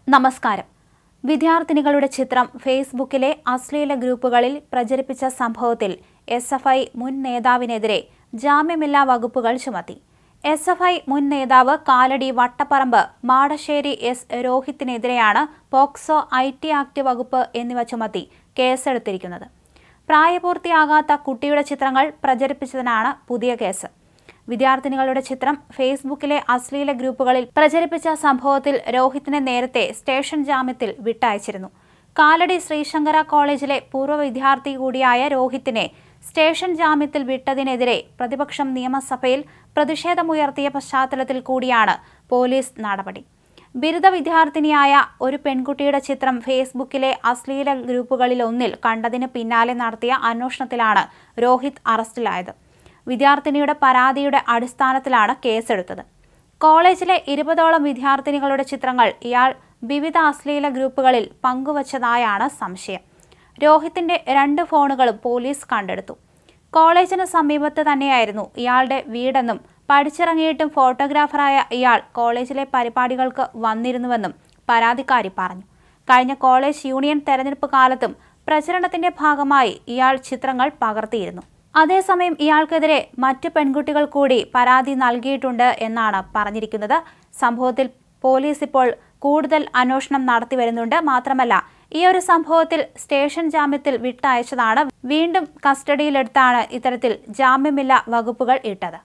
നമസ്കാരം. വിദ്യാർത്ഥിനികളുടെ ചിത്രം ഫേസ്ബുക്കിലെ അശ്ലീല ഗ്രൂപ്പുകളിൽ പ്രചരിപ്പിച്ച സംഭവത്തിൽ എസ്എഫ്ഐ മുൻ നേതാവിനെതിരെ ജാമ്യമില്ലാ വകുപ്പുകൾ ചുമത്തി. എസ്എഫ്ഐ മുൻ നേതാവ് കാലടി വട്ടപ്പറമ്പ് മാടശ്ശേരി എസ് രോഹിത്തിനെതിരെയാണ് പോക്സോ ഐടി ആക്ട് വകുപ്പ് എന്നിവ ചുമത്തി കേസെടുത്തിരിക്കുന്നത്. പ്രായപൂർത്തിയാകാത്ത കുട്ടിയുടെ ചിത്രങ്ങൾ പ്രചരിപ്പിച്ചതിനാണ് പുതിയ കേസ്. വിദ്യാർത്ഥിനികളുടെ ചിത്രം ഫേസ്ബുക്കിലെ അശ്ലീല ഗ്രൂപ്പുകളിൽ പ്രചരിപ്പിച്ച സംഭവത്തിൽ രോഹിത്തിനെ നേരത്തെ സ്റ്റേഷൻ ജാമ്യത്തിൽ വിട്ടയച്ചിരുന്നു. കാലടി ശ്രീശങ്കര കോളേജിലെ പൂർവ്വ വിദ്യാർത്ഥി കൂടിയായ രോഹിത്തിനെ സ്റ്റേഷൻ ജാമ്യത്തിൽ വിട്ടതിനെതിരെ പ്രതിപക്ഷം നിയമസഭയിൽ പ്രതിഷേധമുയർത്തിയ പശ്ചാത്തലത്തിൽ കൂടിയാണ് പോലീസ് നടപടി. ബിരുദ വിദ്യാർത്ഥിനിയായ ഒരു പെൺകുട്ടിയുടെ ചിത്രം ഫേസ്ബുക്കിലെ അശ്ലീല ഗ്രൂപ്പുകളിലൊന്നിൽ കണ്ടതിന് പിന്നാലെ നടത്തിയ അന്വേഷണത്തിലാണ് രോഹിത് അറസ്റ്റിലായത്. വിദ്യാർത്ഥിനിയുടെ പരാതിയുടെ അടിസ്ഥാനത്തിലാണ് കേസെടുത്തത്. കോളേജിലെ 20ഓളം വിദ്യാർത്ഥിനികളുടെ ചിത്രങ്ങൾ ഇയാൾ വിവിധ അശ്ലീല ഗ്രൂപ്പുകളിൽ പങ്കുവച്ചതായാണ് സംശയം. രോഹിത്തിന്റെ 2 ഫോണുകളും പോലീസ് കണ്ടെടുത്തു. കോളേജിന് സമീപത്ത് തന്നെയായിരുന്നു ഇയാളുടെ വീടെന്നും പഠിച്ചിറങ്ങിയിട്ടും ഫോട്ടോഗ്രാഫറായ ഇയാൾ കോളേജിലെ പരിപാടികൾക്ക് വന്നിരുന്നുവെന്നും പരാതിക്കാരി പറഞ്ഞു. കഴിഞ്ഞ കോളേജ് യൂണിയൻ തെരഞ്ഞെടുപ്പ് കാലത്തും പ്രചരണത്തിന്റെ ഭാഗമായി ഇയാൾ ചിത്രങ്ങൾ പകർത്തിയിരുന്നു. അതേസമയം ഇയാൾക്കെതിരെ മറ്റ് പെൺകുട്ടികൾ കൂടി പരാതി നൽകിയിട്ടുണ്ട് എന്നാണ് പറഞ്ഞിരിക്കുന്നത്. സംഭവത്തിൽ പോലീസ് ഇപ്പോൾ കൂടുതൽ അന്വേഷണം നടത്തി വരുന്നുണ്ട്. മാത്രമല്ല, ഈ ഒരു സംഭവത്തിൽ സ്റ്റേഷൻ ജാമ്യത്തിൽ വിട്ടയച്ചതാണ്. വീണ്ടും കസ്റ്റഡിയിലെടുത്താണ് ഇത്തരത്തിൽ ജാമ്യമില്ലാ വകുപ്പുകൾ ഇട്ടത്.